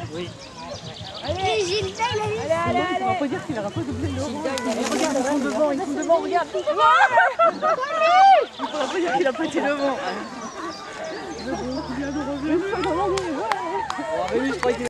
Oui. Allez, Gilda, il a eu. Allez. On va pas dire qu'il aura pas doublé le Laurent. Regarde, ils sont devant, regarde. Il faudra pas dire qu'il a pas été devant. Oh, mais lui, je crois qu'il